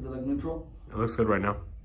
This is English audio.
Does it look neutral? It looks good right now.